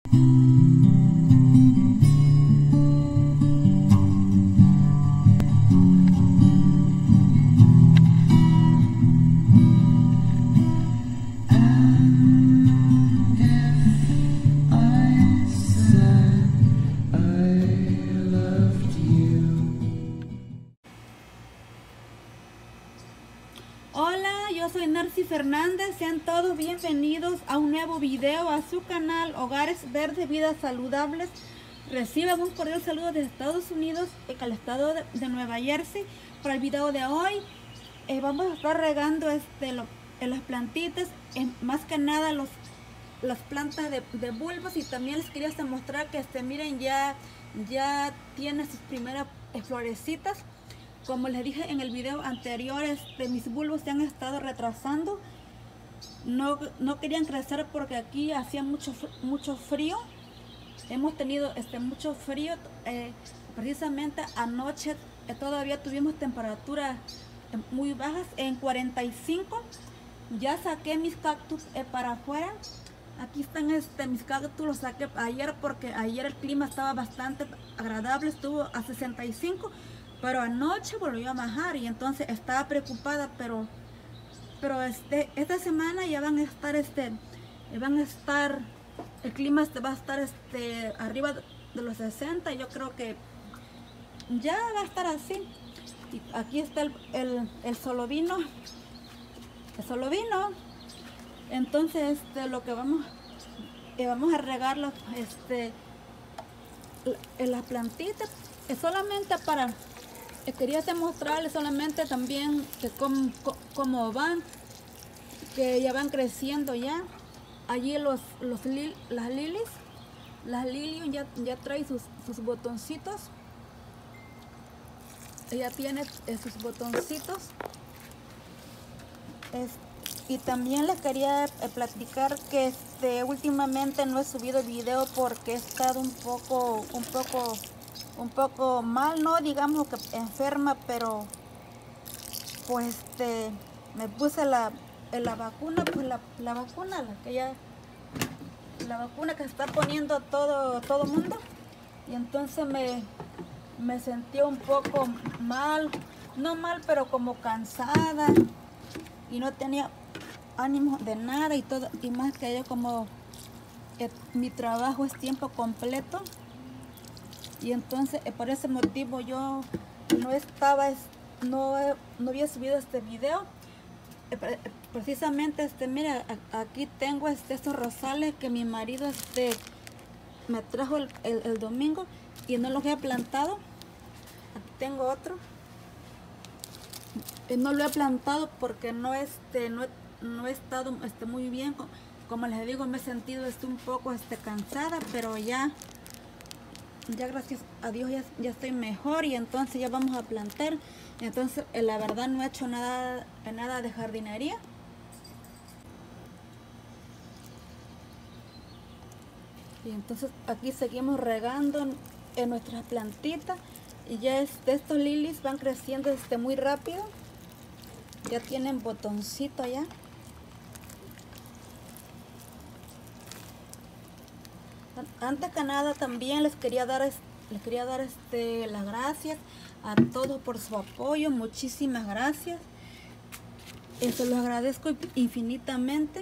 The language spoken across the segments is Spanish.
Hola, yo soy Narcy Fernández, sean todos bienvenidos a un nuevo video a su canal Hogares Verdes, Vidas Saludables. Reciban un cordial saludo desde Estados Unidos, el estado de Nueva Jersey. Para el video de hoy vamos a estar regando en las plantitas, más que nada las plantas de bulbos, y también les quería mostrar que miren, ya tiene sus primeras florecitas. Como les dije en el video anterior, mis bulbos se han estado retrasando. No querían crecer porque aquí hacía mucho frío. Hemos tenido mucho frío. Precisamente anoche todavía tuvimos temperaturas muy bajas, en 45. Ya saqué mis cactus para afuera. Aquí están mis cactus, los saqué ayer porque ayer el clima estaba bastante agradable, estuvo a 65. Pero anoche volvió a bajar y entonces estaba preocupada, pero esta semana ya van a estar el clima va a estar arriba de los 60. Yo creo que ya va a estar así. Y aquí está el solovino. Entonces lo que vamos a regar en las plantitas es solamente para... Quería mostrarles solamente también que cómo van, que ya van creciendo ya. Allí las lilies ya trae sus botoncitos. Ella tiene sus botoncitos. Y también les quería platicar que últimamente no he subido video porque he estado un poco mal, no digamos que enferma, pero pues me puse la vacuna, pues la vacuna que se está poniendo todo mundo, y entonces me sentí un poco mal, no mal, pero como cansada, y no tenía ánimo de nada y todo, y más que yo como mi trabajo es tiempo completo. Y entonces por ese motivo yo no había subido este video. Precisamente mira, aquí tengo estos rosales que mi marido me trajo el domingo y no los he plantado. Aquí tengo otro. No lo he plantado porque no he estado muy bien. Como les digo, me he sentido un poco cansada, pero ya gracias a Dios ya estoy mejor, y entonces ya vamos a plantar. Entonces la verdad no he hecho nada de jardinería. Y entonces aquí seguimos regando en nuestras plantitas, y ya estos lilies van creciendo muy rápido. Ya tienen botoncito ya. Antes que nada también les quería dar las gracias a todos por su apoyo. Muchísimas gracias. Eso lo agradezco infinitamente.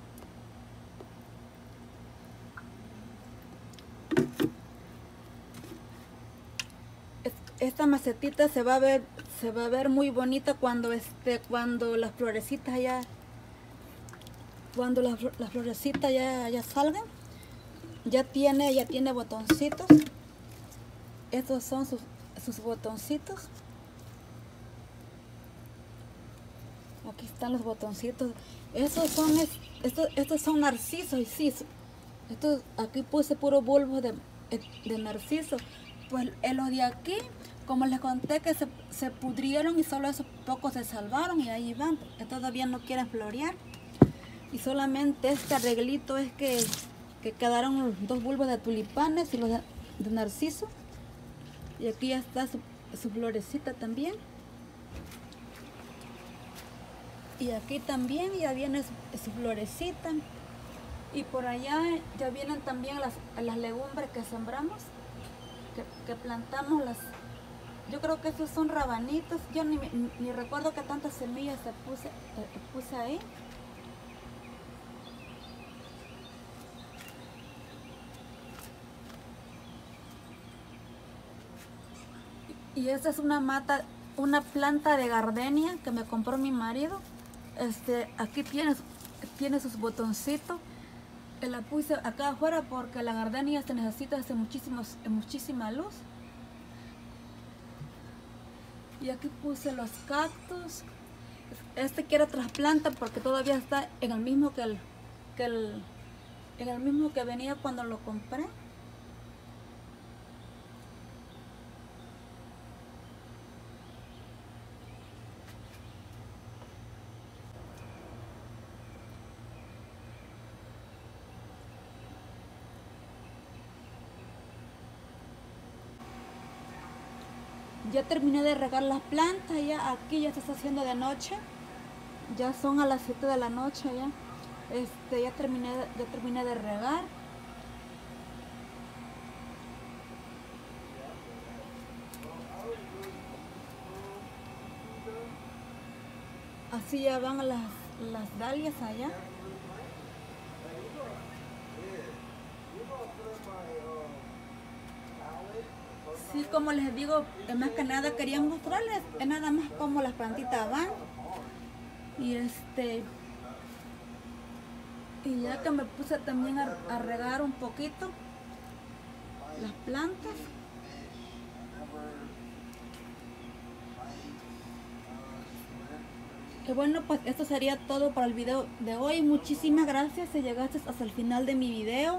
Esta macetita se va a ver muy bonita cuando las florecitas ya salgan. Ya tiene botoncitos. Estos son sus botoncitos. Aquí están los botoncitos. Estos son narcisos. Y sí, aquí puse puro bulbo de narciso. Pues los de aquí, como les conté, que se pudrieron y solo esos pocos se salvaron, y ahí van. Todavía no quieren florear. Y solamente este arreglito es que quedaron los dos bulbos de tulipanes y los de narciso. Y aquí ya está su florecita también. Y aquí también ya viene su florecita. Y por allá ya vienen también las legumbres que sembramos, que plantamos las... Yo creo que esos son rabanitos. Yo ni recuerdo que tantas semillas puse ahí. Y esta es una planta de gardenia que me compró mi marido. Aquí tiene sus botoncitos. La puse acá afuera porque la gardenia se necesita muchísima luz. Y aquí puse los cactus. Quiero trasplanta porque todavía está en el mismo en el mismo que venía cuando lo compré. Ya terminé de regar las plantas, ya aquí ya se está haciendo de noche. Ya son a las 7 de la noche ya. Ya terminé de regar. Así ya van las dalias allá. Sí, como les digo, más que nada quería mostrarles, es nada más como las plantitas van. Y y ya que me puse también a regar un poquito las plantas. Y bueno, pues esto sería todo para el video de hoy. Muchísimas gracias si llegaste hasta el final de mi video.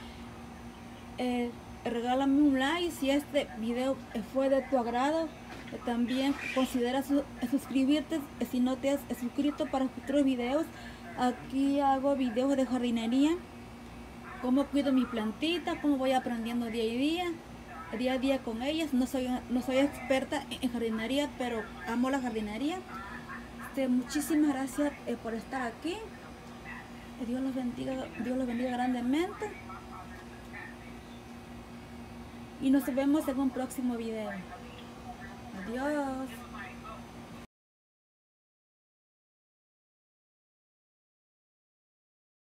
Regálame un like si este video fue de tu agrado. También considera suscribirte si no te has suscrito para futuros videos. Aquí hago videos de jardinería, cómo cuido mis plantitas, cómo voy aprendiendo día a día con ellas. No soy experta en jardinería, pero amo la jardinería. Muchísimas gracias por estar aquí. Dios los bendiga grandemente. Y nos vemos en un próximo video. Adiós.